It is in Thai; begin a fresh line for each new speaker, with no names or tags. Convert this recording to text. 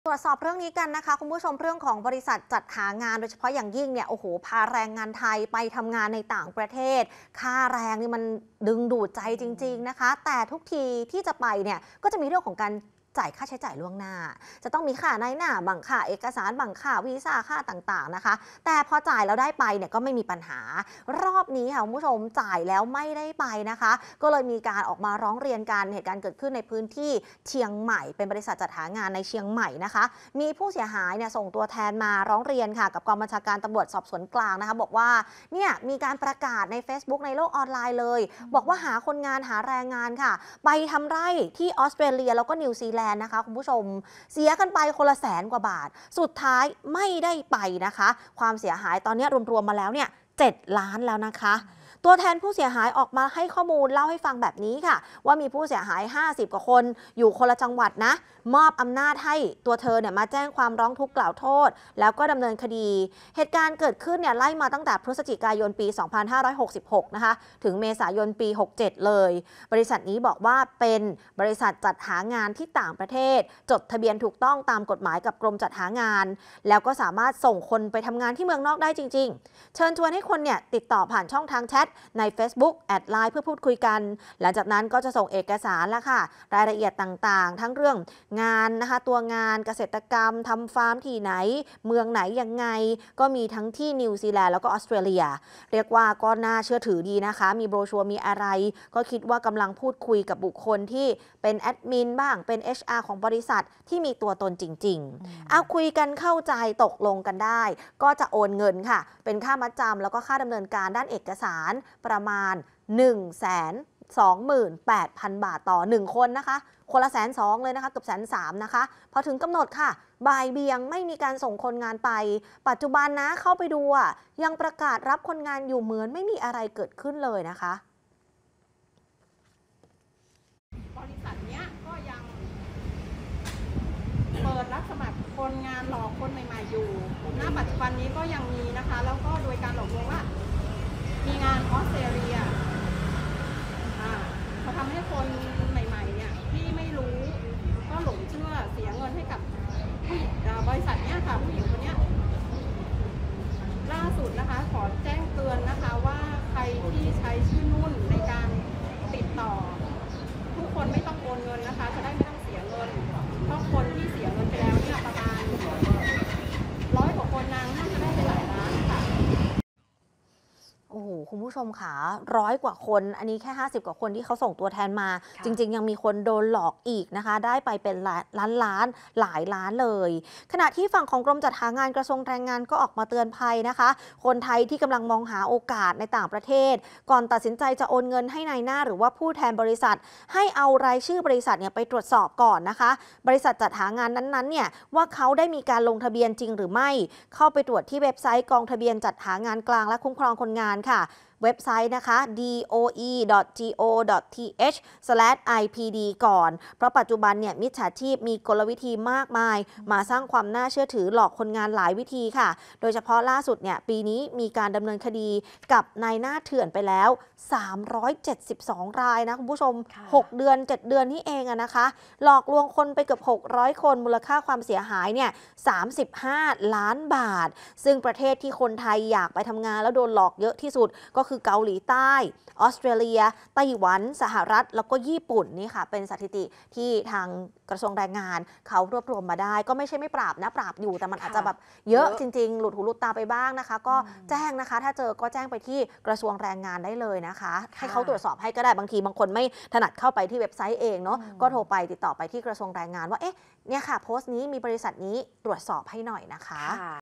ตรวจสอบเรื่องนี้กันนะคะคุณผู้ชมเรื่องของบริษัทจัดหางานโดยเฉพาะอย่างยิ่งเนี่ยโอ้โหพาแรงงานไทยไปทำงานในต่างประเทศค่าแรงนี่มันดึงดูดใจจริงๆนะคะแต่ทุกทีที่จะไปเนี่ยก็จะมีเรื่องของการจ่ายค่าใช้จ่ายล่วงหน้าจะต้องมีค่านายหน้าบังค่าเอกสารบังค่าวีซ่าค่าต่างๆนะคะแต่พอจ่ายแล้วได้ไปเนี่ยก็ไม่มีปัญหารอบนี้ค่ะคุณผู้ชมจ่ายแล้วไม่ได้ไปนะคะก็เลยมีการออกมาร้องเรียนกันเหตุการณ์เกิดขึ้นในพื้นที่เชียงใหม่เป็นบริษัทจัดหางานในเชียงใหม่นะคะมีผู้เสียหายเนี่ยส่งตัวแทนมาร้องเรียนค่ะกับกองบัญชาการตำรวจสอบสวนกลางนะคะบอกว่าเนี่ยมีการประกาศใน Facebook ในโลกออนไลน์เลยบอกว่าหาคนงานหาแรงงานค่ะไปทำไร่ที่ออสเตรเลียแล้วก็นิวซีแลนด์นะคะคุณผู้ชมเสียกันไปคนละ100,000 กว่าบาทสุดท้ายไม่ได้ไปนะคะความเสียหายตอนนี้รวมๆมาแล้วเนี่ย7 ล้านแล้วนะคะตัวแทนผู้เสียหายออกมาให้ข้อมูลเล่าให้ฟังแบบนี้ค่ะว่ามีผู้เสียหาย50 กว่าคนอยู่คนละจังหวัดนะมอบอำนาจให้ตัวเธอเนี่ยมาแจ้งความร้องทุกข์กล่าวโทษแล้วก็ดำเนินคดีเหตุการณ์เกิดขึ้นเนี่ยไล่มาตั้งแต่พฤศจิกายนปี 2566 นะคะถึงเมษายนปี 67 เลยบริษัทนี้บอกว่าเป็นบริษัทจัดหางานที่ต่างประเทศจดทะเบียนถูกต้องตามกฎหมายกับกรมจัดหางานแล้วก็สามารถส่งคนไปทำงานที่เมืองนอกได้จริงๆเชิญชวนให้คนเนี่ยติดต่อผ่านช่องทางแชทใน Facebook แอดไลน์เพื่อพูดคุยกันหลังจากนั้นก็จะส่งเอกสารแล้วค่ะรายละเอียดต่างๆทั้งเรื่องงานนะคะตัวงานเกษตรกรรมทำฟาร์มที่ไหนเมืองไหนยังไงก็มีทั้งที่นิวซีแลนด์แล้วก็ออสเตรเลียเรียกว่าก็น่าเชื่อถือดีนะคะมีโบรชัวร์มีอะไรก็คิดว่ากำลังพูดคุยกับบุคคลที่เป็นแอดมินบ้างเป็น HR ของบริษัทที่มีตัวตนจริงๆเอาคุยกันเข้าใจตกลงกันได้ก็จะโอนเงินค่ะเป็นค่ามัดจำแล้วก็ค่าดำเนินการด้านเอกสารประมาณ 128,000 บาทต่อ1คนนะคะคนละ120,000เลยนะคะเกือบ130,000นะคะพอถึงกำหนดค่ะบ่ายเบี่ยงไม่มีการส่งคนงานไปปัจจุบันนะเข้าไปดูยังประกาศรับคนงานอยู่เหมือนไม่มีอะไรเกิดขึ้นเลยนะคะ
บริษัทเนี้ยก็ยังเปิดรับสมัครคนงานหลอกคนใหม่ๆอยู่ณปัจจุบันนี้ก็ยังมีนะคะแล้วก็โดยการหลอกลวงว่ามีงานออสเตรเลียเขาทำให้คนใหม่ๆเนี่ยที่ไม่รู้ก็หลงเชื่อเสียเงินให้กับบริษัทเนี้ยค่ะผู้หญิงคนเนี้ยล่าสุดนะคะขอแจ้งเตือนนะคะว่าใครที่ใช้ชื่อนุ่นในการติดต่อทุกคนไม่ต้องโอนเงินนะคะจะได้ไม่ต้องเสียเงินเพราะคนที่เสียเงินไปแล้วเนี่ยประมาณ100 กว่าคนนางน่าจะได้ไปหลายล้านค่ะ
โอ้โหคุณผู้ชมค่ะ100 กว่าคนอันนี้แค่50 กว่าคนที่เขาส่งตัวแทนมาจริงๆยังมีคนโดนหลอกอีกนะคะได้ไปเป็นล้านหลายล้านเลยขณะที่ฝั่งของกรมจัดหางานกระทรวงแรงงานก็ออกมาเตือนภัยนะคะคนไทยที่กำลังมองหาโอกาสในต่างประเทศก่อนตัดสินใจจะโอนเงินให้นายหน้าหรือว่าผู้แทนบริษัทให้เอารายชื่อบริษัทเนี่ยไปตรวจสอบก่อนนะคะบริษัทจัดหางานนั้นๆเนี่ยว่าเขาได้มีการลงทะเบียนจริงหรือไม่เข้าไปตรวจที่เว็บไซต์กองทะเบียนจัดหางานกลางและคุ้มครองคนงานค่ะเว็บไซต์นะคะ doe.go.th/ipd ก่อนเพราะปัจจุบันเนี่ยมิจฉาชีพมีกลวิธีมากมายมาสร้างความน่าเชื่อถือหลอกคนงานหลายวิธีค่ะโดยเฉพาะล่าสุดเนี่ยปีนี้มีการดำเนินคดีกับนายหน้าเถื่อนไปแล้ว372 รายนะคุณผู้ชม6 เดือน 7 เดือนนี่เองนะคะหลอกลวงคนไปเกือบ600 คนมูลค่าความเสียหายเนี่ย35 ล้านบาทซึ่งประเทศที่คนไทยอยากไปทำงานแล้วโดนหลอกเยอะที่สุดก็คือเกาหลีใต้ออสเตรเลียไต้หวันสหรัฐแล้วก็ญี่ปุ่นนี่ค่ะเป็นสถิติที่ทางกระทรวงแรงงานเขารวบรวมมาได้ก็ไม่ใช่ไม่ปราบนะปราบอยู่แต่มันอาจจะแบบเยอะจริงๆหลุดหูหลุดตาไปบ้างนะคะก็แจ้งนะคะถ้าเจอก็แจ้งไปที่กระทรวงแรงงานได้เลยนะคะให้เขาตรวจสอบให้ก็ได้บางทีบางคนไม่ถนัดเข้าไปที่เว็บไซต์เองเนาะก็โทรไปติดต่อไปที่กระทรวงแรงงานว่าเอ๊ะเนี่ยค่ะโพสต์นี้มีบริษัทนี้ตรวจสอบให้หน่อยนะคะ